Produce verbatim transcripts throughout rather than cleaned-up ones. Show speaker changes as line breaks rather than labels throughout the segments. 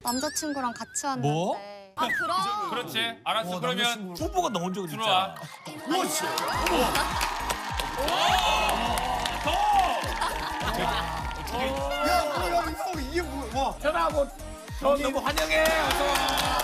남자친구랑 같이 왔는데.
뭐?
아 그럼.
그렇지. 알았어.
어,
그러면
남자친구 후보가 나온 적은
들어와.
있잖아. 그렇지.
야, 오늘 야, 이거 이게 뭐야?
전화하고 너 너무 환영해. 어서 와.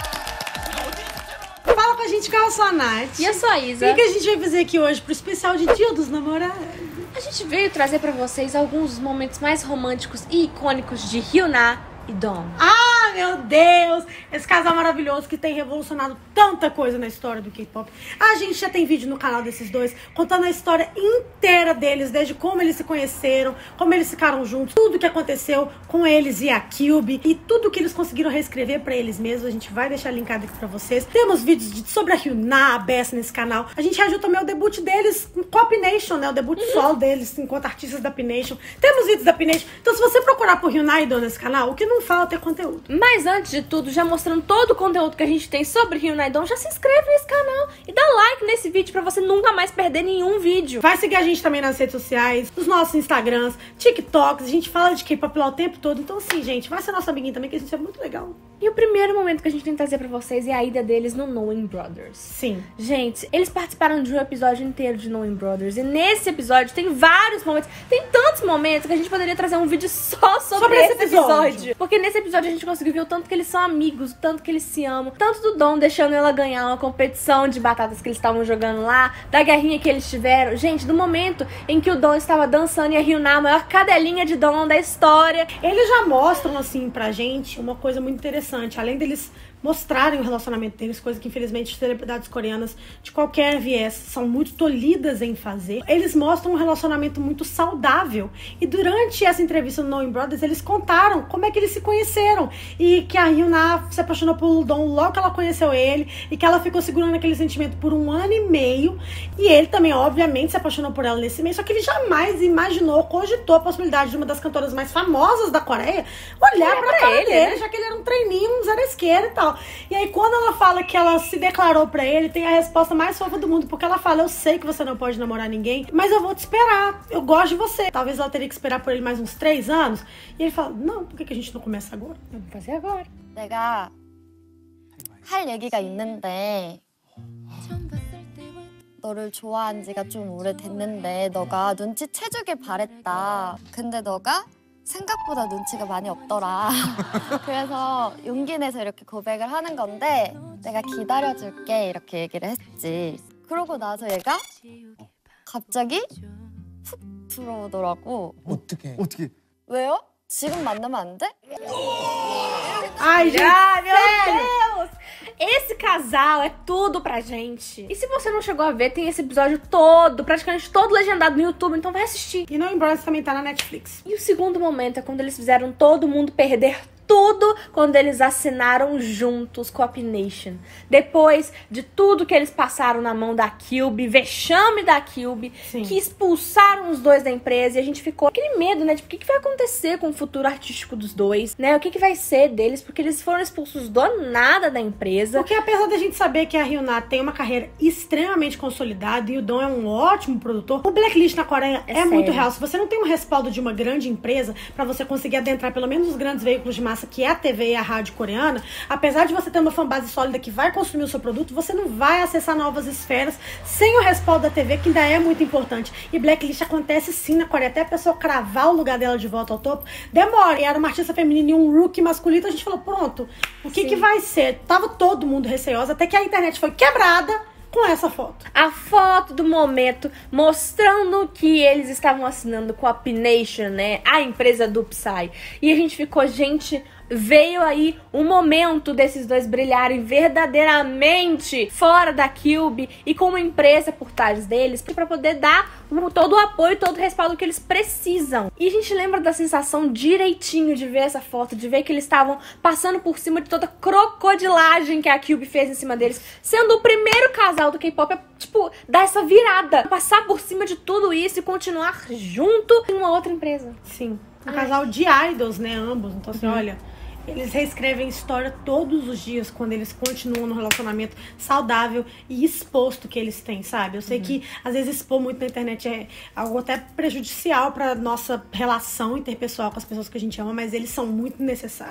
Fala com a gente, qual é a sua Nath?
E a sua
O
Isa?
que, que a gente vai fazer aqui hoje pro especial de Dia dos Namorados?
A gente veio trazer pra vocês alguns dos momentos mais românticos e icônicos de Hyuna e Dong.
Ah, meu Deus! Esse casal maravilhoso que tem revolucionado tanta coisa na história do K-pop. A gente já tem vídeo no canal desses dois contando a história inteira deles, desde como eles se conheceram, como eles ficaram juntos, tudo que aconteceu com eles e a Cube e tudo que eles conseguiram reescrever pra eles mesmos. A gente vai deixar linkado aqui pra vocês. Temos vídeos de, sobre a Hyuna, a Bess nesse canal. A gente reagiu também ao debut deles com a P-Nation, né? O debut uhum. solo deles enquanto artistas da P-Nation. Temos vídeos da P-Nation. Então se você procurar por Hyuna e Dong nesse canal, o que não falta é conteúdo.
Mas antes de tudo, já mostrando todo o conteúdo que a gente tem sobre Hyuna e Dong, já se inscreve nesse canal e dá like nesse vídeo pra você nunca mais perder nenhum vídeo.
Vai seguir a gente também nas redes sociais, nos nossos Instagrams, TikToks, a gente fala de K-pop lá o tempo todo. Então assim, gente, vai ser nosso amiguinho também, que a gente é muito legal.
E o primeiro momento que a gente tem que trazer pra vocês é a ida deles no Knowing Brothers.
Sim.
Gente, eles participaram de um episódio inteiro de Knowing Brothers. E nesse episódio tem vários momentos, tem tantos momentos que a gente poderia trazer um vídeo só sobre,
sobre
esse
esse
episódio.
episódio.
Porque nesse episódio a gente conseguiu ver o tanto que eles são amigos, o tanto que eles se amam. Tanto do Dom deixando ela ganhar uma competição de batatas que eles estavam jogando lá, da guerrinha que eles tiveram. Gente, do momento em que o Dom estava dançando e a Hyuna, a maior cadelinha de Dom da história.
Eles já mostram, assim, pra gente uma coisa muito interessante. Além deles mostrarem o relacionamento deles, coisa que infelizmente celebridades coreanas de qualquer viés são muito tolhidas em fazer. Eles mostram um relacionamento muito saudável. E durante essa entrevista no Knowing Brothers, eles contaram como é que eles se conheceram. E que a Hyuna se apaixonou pelo Dong logo que ela conheceu ele. E que ela ficou segurando aquele sentimento por um ano e meio. E ele também, obviamente, se apaixonou por ela nesse meio. Só que ele jamais imaginou, cogitou a possibilidade de uma das cantoras mais famosas da Coreia olhar pra, pra cara ele, dele, né? Já que ele era um treininho, um zero esquerda e tal. E aí quando ela fala que ela se declarou pra ele, tem a resposta mais fofa do mundo, porque ela fala: eu sei que você não pode namorar ninguém, mas eu vou te esperar, eu gosto de você. Talvez ela teria que esperar por ele mais uns três anos. E ele fala: não, por que a gente não começa agora?
Vamos fazer agora.
내가 할 얘기가 있는데 너를 좋아한 지가 좀 오래됐는데 너가 눈치채주길 바랬다. 근데 너가 생각보다 눈치가 많이 없더라. 그래서 용기 내서 이렇게 고백을 하는 건데 내가 기다려줄게 이렇게 얘기를 했지. 그러고 나서 얘가 갑자기 훅 들어오더라고.
어떻게? 어떻게?
왜요? 지금 만나면 안 돼?
Ai, gente,
Ah, meu Deus! Esse casal é tudo pra gente. E se você não chegou a ver, tem esse episódio todo, praticamente todo legendado no YouTube, então vai assistir.
E Knowing Brothers também tá na Netflix.
E o segundo momento é quando eles fizeram todo mundo perder tudo quando eles assinaram juntos com a P-Nation. Depois de tudo que eles passaram na mão da Cube, vexame da Cube,
Sim.
que expulsaram os dois da empresa, e a gente ficou com aquele medo, né? De o que, que vai acontecer com o futuro artístico dos dois, né? O que, que vai ser deles, porque eles foram expulsos do nada da empresa.
Porque apesar da gente saber que a Hyuna tem uma carreira extremamente consolidada e o Dong é um ótimo produtor, o blacklist na Coreia é,
É
muito
sério.
real. Se você não tem um respaldo de uma grande empresa pra você conseguir adentrar pelo menos os grandes veículos de massa, que é a T V e a rádio coreana, apesar de você ter uma fanbase sólida que vai consumir o seu produto, você não vai acessar novas esferas sem o respaldo da T V, que ainda é muito importante. E blacklist acontece sim na Coreia, até a pessoa cravar o lugar dela de volta ao topo, demora. E era uma artista feminina e um rookie masculino, a gente falou, pronto, o que, que vai ser? Tava todo mundo receoso, até que a internet foi quebrada com essa foto.
A foto do momento mostrando que eles estavam assinando com a P-Nation, né? A empresa do Psy. E a gente ficou, gente, veio aí o momento desses dois brilharem verdadeiramente fora da Cube e com uma empresa por trás deles pra poder dar todo o apoio, todo o respaldo que eles precisam. E a gente lembra da sensação direitinho de ver essa foto, de ver que eles estavam passando por cima de toda a crocodilagem que a Cube fez em cima deles, sendo o primeiro casal do K-pop a, tipo, dar essa virada, passar por cima de tudo isso e continuar junto em uma outra empresa.
Sim. Um
Ai.
casal de idols, né, ambos. Então assim, uhum. olha, eles reescrevem história todos os dias quando eles continuam no relacionamento saudável e exposto que eles têm, sabe? Eu sei uhum. que às vezes expor muito na internet é algo até prejudicial pra nossa relação interpessoal com as pessoas que a gente ama, mas eles são muito necessários.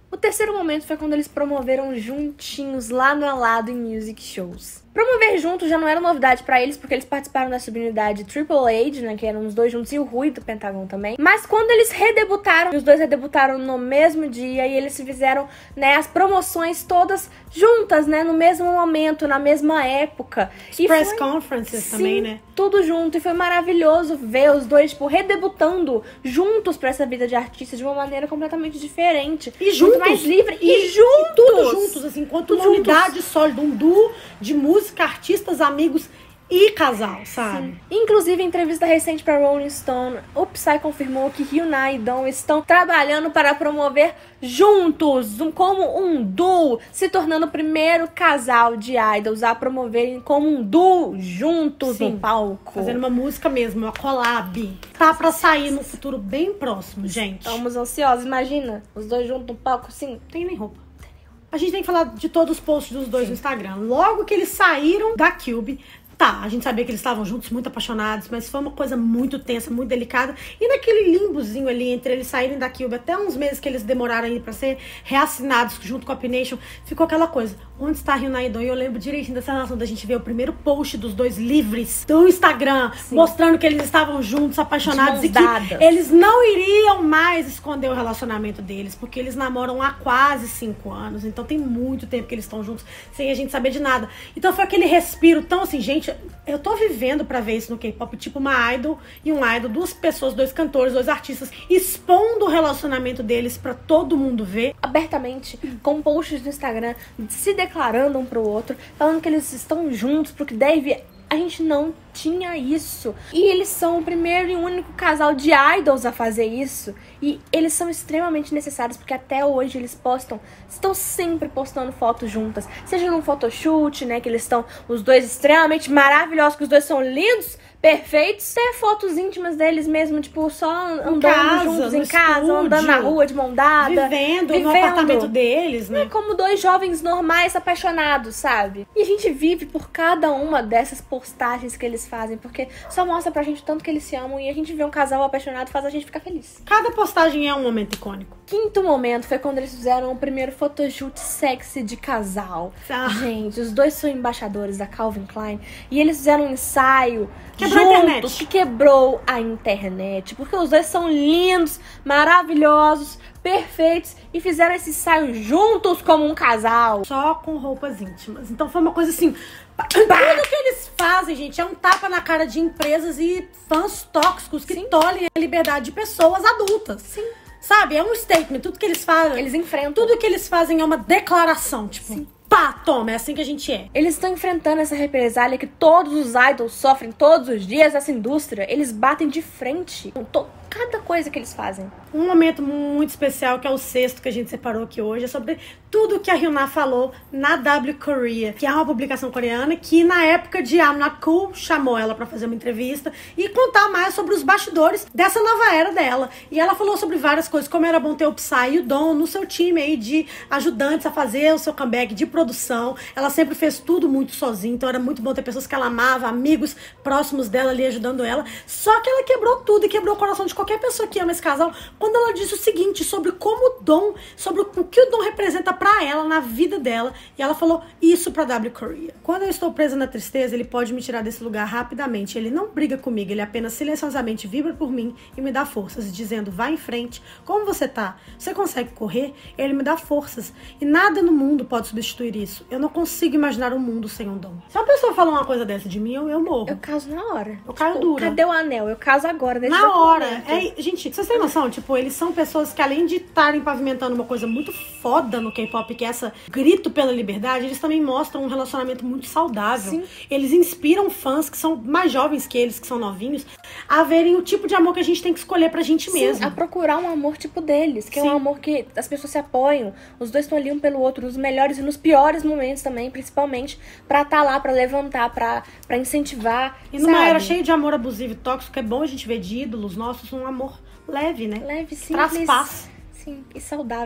O terceiro momento foi quando eles promoveram juntinhos lado a lado em music shows. Promover juntos já não era novidade pra eles, porque eles participaram da subunidade Triple H, né, que eram os dois juntos, e o Rui do Pentagon também. Mas quando eles redebutaram, os dois redebutaram no mesmo dia, e eles fizeram, né, as promoções todas juntas, né, no mesmo momento, na mesma época.
Os
E
press
foi-
conferences
Sim,
também, né?
tudo junto, e foi maravilhoso ver os dois, tipo, redebutando juntos pra essa vida de artista de uma maneira completamente diferente.
E juntos.
Muito mais livre. E,
E
juntos!
tudo juntos, assim, enquanto
Tudo
uma
juntos.
unidade sólida, um duo de música, artistas, amigos e casal, sabe?
Inclusive, em entrevista recente para Rolling Stone, o Psy confirmou que Hyuna e Dong estão trabalhando para promover juntos, um- como um duo, se tornando o primeiro casal de idols a promoverem como um duo juntos
Sim.
no palco.
Fazendo uma música mesmo, uma collab. Tá pra sair no futuro bem próximo, gente.
Estamos ansiosos, imagina, os dois juntos no palco, assim.
Não tem nem roupa. A gente tem que falar de todos os posts dos dois no Instagram. Logo que eles saíram da Cube, tá, a gente sabia que eles estavam juntos, muito apaixonados, mas foi uma coisa muito tensa, muito delicada. E naquele limbozinho ali entre eles saírem da Cube, até uns meses que eles demoraram aí pra ser reassinados junto com a P-Nation, ficou aquela coisa, onde está a Hyuna e Dong? E eu lembro direitinho dessa relação da gente ver o primeiro post dos dois livres do Instagram, mostrando que eles estavam juntos, apaixonados,
De
e
mãos
que
dadas.
eles não iriam mais esconder o relacionamento deles, porque eles namoram há quase cinco anos, então tem muito tempo que eles estão juntos, sem a gente saber de nada. Então foi aquele respiro tão assim, gente, eu tô vivendo pra ver isso no K-pop, tipo uma idol e um idol, duas pessoas, dois cantores, dois artistas, expondo o relacionamento deles pra todo mundo ver.
Abertamente, com posts no Instagram, se declarando um pro outro, falando que eles estão juntos, porque deve. A gente não tinha isso. E eles são o primeiro e único casal de idols a fazer isso. E eles são extremamente necessários, porque até hoje eles postam, estão sempre postando fotos juntas. Seja num photoshoot, né, que eles estão, os dois extremamente maravilhosos, que os dois são lindos, perfeitos. Até fotos íntimas deles mesmo, tipo, só andando
casa,
juntos
no
em casa,
estúdio,
andando na rua de mão dada.
Vivendo, no apartamento deles, né?
Como dois jovens normais apaixonados, sabe? E a gente vive por cada uma dessas postagens que eles fazem, porque só mostra pra gente o tanto que eles se amam, e a gente vê um casal apaixonado faz a gente ficar feliz.
Cada postagem é um momento icônico.
Quinto momento foi quando eles fizeram o primeiro photoshoot sexy de casal.
Ah.
Gente, os dois são embaixadores da Calvin Klein, e eles fizeram um ensaio
Quebrou a
juntos
internet.
que quebrou a internet, porque os dois são lindos, maravilhosos, perfeitos, e fizeram esse ensaio juntos como um casal.
Só com roupas íntimas. Então foi uma coisa assim. Tudo que eles fazem, gente, é um tapa na cara de empresas e fãs tóxicos que tolhem a liberdade de pessoas adultas.
Sim.
Sabe? É um statement. Tudo que eles fazem.
Eles enfrentam.
Tudo que eles fazem é uma declaração. Tipo,
Sim.
pá, toma, é assim que a gente é.
Eles estão enfrentando essa represália que todos os idols sofrem todos os dias nessa indústria. Eles batem de frente com to- cada coisa que eles fazem.
Um momento muito especial, que é o sexto que a gente separou aqui hoje, é sobre tudo que a Hyuna falou na W Korea, que é uma publicação coreana que na época de I'm Not Cool chamou ela pra fazer uma entrevista e contar mais sobre os bastidores dessa nova era dela. E ela falou sobre várias coisas, como era bom ter o Psy e o Dom no seu time aí de ajudantes a fazer o seu comeback de produção. Ela sempre fez tudo muito sozinha, então era muito bom ter pessoas que ela amava, amigos próximos dela ali ajudando ela. Só que ela quebrou tudo e quebrou o coração de qualquer pessoa que ama esse casal quando ela disse o seguinte sobre como o Dom, sobre o que o Dom representa pra ela na vida dela, e ela falou isso pra W Korea. Quando eu estou presa na tristeza, ele pode me tirar desse lugar rapidamente. Ele não briga comigo, ele apenas silenciosamente vibra por mim e me dá forças, dizendo, vai em frente, como você tá? Você consegue correr? Ele me dá forças, e nada no mundo pode substituir isso. Eu não consigo imaginar um mundo sem um Dom. Se uma pessoa fala uma coisa dessa de mim, eu, eu morro.
Eu caso na hora.
Eu caio
Tipo,
dura.
Cadê o anel? Eu caso agora, nesse
Na
exato
hora.
momento.
É, gente, vocês têm noção? Tipo, eles são pessoas que, além de estarem pavimentando uma coisa muito foda no K-pop, que é essa grito pela liberdade, eles também mostram um relacionamento muito saudável.
Sim.
Eles inspiram fãs que são mais jovens que eles, que são novinhos, a verem o tipo de amor que a gente tem que escolher pra gente
Sim,
mesmo.
a procurar um amor tipo deles, que
Sim.
é um amor que as pessoas se apoiam, os dois estão ali um pelo outro, nos melhores e nos piores momentos também, principalmente, pra estar lá, pra levantar, pra, pra incentivar.
E numa
sabe?
era cheia de amor abusivo e tóxico, é bom a gente ver de ídolos nossos um amor leve, né?
Leve,
Traz
simples.
paz.
Sim, e saudável.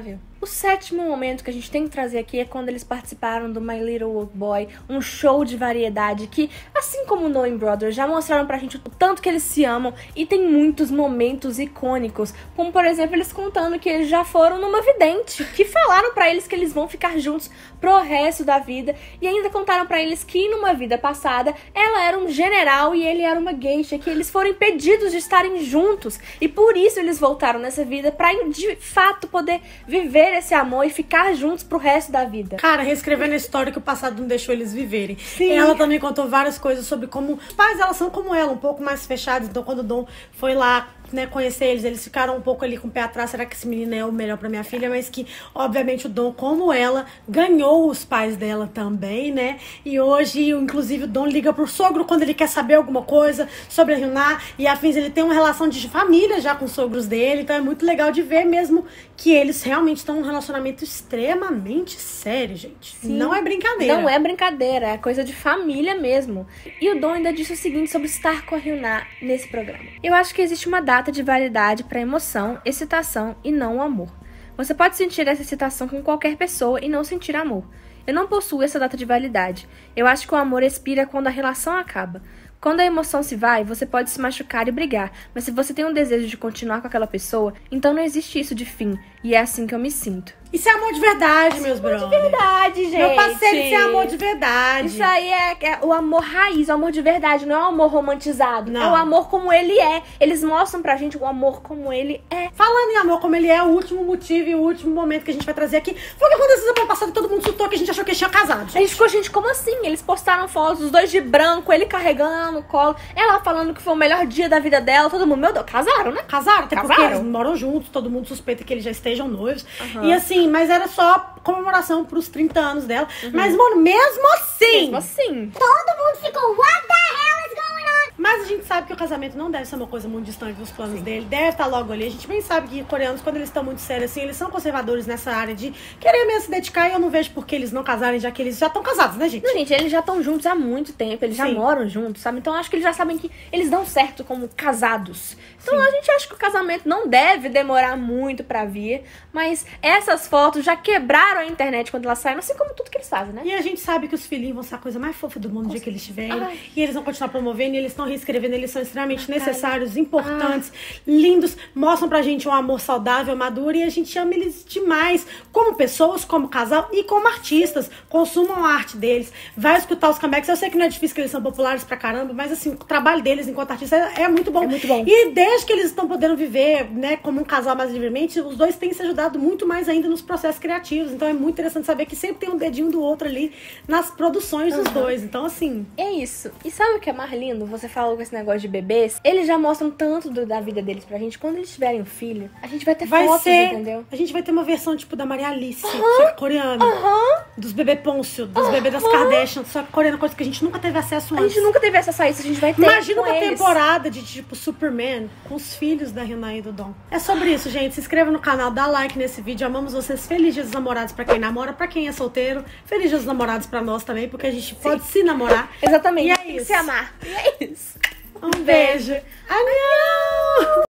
O sétimo momento que a gente tem que trazer aqui é quando eles participaram do My Little Boy, um show de variedade que, assim como o Knowing Brothers, já mostraram pra gente o tanto que eles se amam e tem muitos momentos icônicos, como por exemplo eles contando que eles já foram numa vidente, que falaram pra eles que eles vão ficar juntos pro resto da vida e ainda contaram pra eles que numa vida passada ela era um general e ele era uma geisha, que eles foram impedidos de estarem juntos e por isso eles voltaram nessa vida pra de fato poder viver esse amor e ficar juntos pro resto da vida.
Cara, reescrevendo a história que o passado não deixou eles viverem.
Sim.
Ela também contou várias coisas sobre como os pais elas são como ela, um pouco mais fechados. Então quando o Dom foi lá, né, conhecer eles, eles ficaram um pouco ali com o pé atrás, será que esse menino é o melhor pra minha filha? Mas que, obviamente, o Dom, como ela, ganhou os pais dela também, né? E hoje, inclusive, o Dom liga pro sogro quando ele quer saber alguma coisa sobre a Hyuna e afins, ele tem uma relação de família já com os sogros dele, então é muito legal de ver mesmo que eles realmente estão num relacionamento extremamente sério, gente.
Sim.
Não é brincadeira.
Não é brincadeira, é coisa de família mesmo. E o Dom ainda disse o seguinte sobre estar com a Hyuna nesse programa. Eu acho que existe uma data de validade para emoção, excitação e não o amor. Você pode sentir essa excitação com qualquer pessoa e não sentir amor. Eu não possuo essa data de validade. Eu acho que o amor expira quando a relação acaba. Quando a emoção se vai, você pode se machucar e brigar, mas se você tem um desejo de continuar com aquela pessoa, então não existe isso de fim, e é assim que eu me sinto.
Isso é amor de verdade, meus brothers.
De verdade, gente.
Meu parceiro, isso é amor de verdade.
Isso aí é, é o amor raiz, o amor de verdade, não é o amor romantizado.
Não.
É o amor como ele é. Eles mostram pra gente o amor como ele é.
Falando em amor como ele é, o último motivo e o último momento que a gente vai trazer aqui foi o que aconteceu semana passada e todo mundo surtou que a gente achou que eles tinham casado.
A gente ficou, gente, como assim? Eles postaram fotos, os dois de branco, ele carregando no colo, ela falando que foi o melhor dia da vida dela, todo mundo, meu Deus, casaram, né?
Casaram, até porque
Casaram?
eles moram juntos, todo mundo suspeita que eles já estejam noivos.
Aham.
E assim, mas era só comemoração pros trinta anos dela. Mas, mano, mesmo assim,
Mesmo assim.
todo mundo ficou, what the hell is going on? Mas a gente sabe que o casamento não deve ser uma coisa muito distante dos planos dele, deve estar logo ali. A gente bem sabe que coreanos, quando eles estão muito sérios assim, eles são conservadores nessa área de querer mesmo se dedicar, e eu não vejo por que eles não casarem, já que eles já estão casados, né, gente?
Não, gente, eles já estão juntos há muito tempo, eles já
Sim.
moram juntos, sabe? Então acho que eles já sabem que eles dão certo como casados. Então a gente acha que o casamento não deve demorar muito pra vir, mas essas fotos já quebraram a internet quando elas saíram, assim como tudo que eles fazem, né?
E a gente sabe que os filhinhos vão ser a coisa mais fofa do mundo no dia que eles tiverem.
Ai.
E eles vão continuar promovendo, e eles estão reescrevendo, eles são extremamente necessários, importantes, lindos, mostram pra gente um amor saudável, maduro, e a gente ama eles demais, como pessoas, como casal e como artistas. Consumam a arte deles, vai escutar os comebacks. Eu sei que não é difícil, que eles são populares pra caramba, mas assim, o trabalho deles enquanto artista é, é muito bom.
É muito bom.
E desde que eles estão podendo viver, né, como um casal mais livremente, os dois têm se ajudado muito mais ainda nos processos criativos. Então é muito interessante saber que sempre tem um dedinho do outro ali nas produções dos dois. Então, assim,
É isso. E sabe o que é mais lindo? Você falou com esse negócio de bebês. Eles já mostram tanto do- da vida deles pra gente. Quando eles tiverem um filho, a gente vai ter
vai
fotos,
ser.
entendeu?
A gente vai ter uma versão tipo da Maria Alice, só que coreana.
Aham.
Dos bebê Pôncio, dos bebê das Kardashian, só que coreana, coisa que a gente nunca teve acesso
A
antes.
gente nunca teve acesso a isso, a gente vai ter
Imagina
com
uma
eles.
temporada de tipo Superman com os filhos da Hyuna e do Dom. É sobre isso, gente. Se inscreva no canal, dá like nesse vídeo. Amamos vocês. Feliz Dia dos Namorados pra quem namora, pra quem é solteiro. Feliz Dia dos Namorados pra nós também, porque a gente pode se namorar.
Exatamente.
E é
Tem que
isso.
se amar. E é isso.
Um beijo. Annyeong!